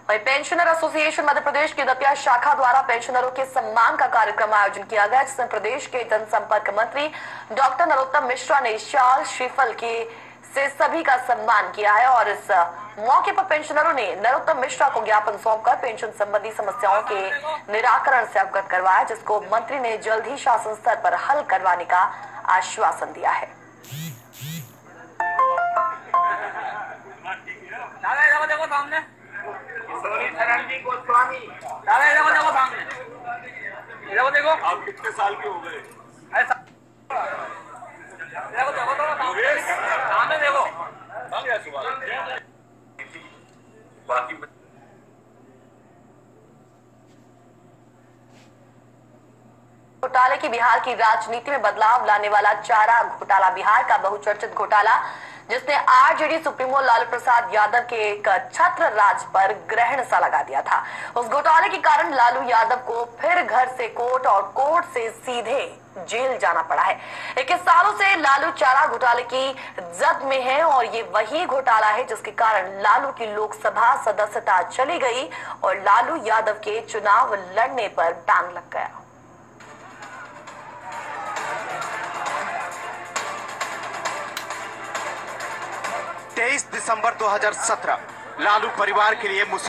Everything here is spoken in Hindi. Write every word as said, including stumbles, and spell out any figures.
वही पेंशनर एसोसिएशन मध्य प्रदेश की दतिया शाखा द्वारा पेंशनरों के सम्मान का कार्यक्रम आयोजन किया गया, जिसमें प्रदेश के जनसंपर्क मंत्री डॉक्टर नरोत्तम मिश्रा ने शाल श्रीफल के से सभी का सम्मान किया है और इस मौके पर पेंशनरों ने नरोत्तम मिश्रा को ज्ञापन सौंपकर पेंशन संबंधी समस्याओं के निराकरण से अवगत करवाया, जिसको मंत्री ने जल्द ही शासन स्तर पर हल करवाने का आश्वासन दिया है। दादा देखो सामने, गोस्वामी दादा देखो देखो सामने, देखो देखो आप कितने साल के हो गए? देखो देखो तो सामने देखो बाकी घोटाले की बिहार की राजनीति में बदलाव लाने वाला चारा घोटाला बिहार का बहुचर्चित घोटाला, जिसने आरजेडी सुप्रीमो लालू प्रसाद यादव के एक छत्र राज पर ग्रहण सा लगा दिया था। उस घोटाले के कारण लालू यादव को फिर घर से कोर्ट और कोर्ट से सीधे जेल जाना पड़ा है। इक्कीस सालों से लालू चारा घोटाले की जद में है और ये वही घोटाला है जिसके कारण लालू की लोकसभा सदस्यता चली गई और लालू यादव के चुनाव लड़ने पर बैन लग गया। तेईस दिसंबर दो हज़ार सत्रह लालू परिवार के लिए मुसीबत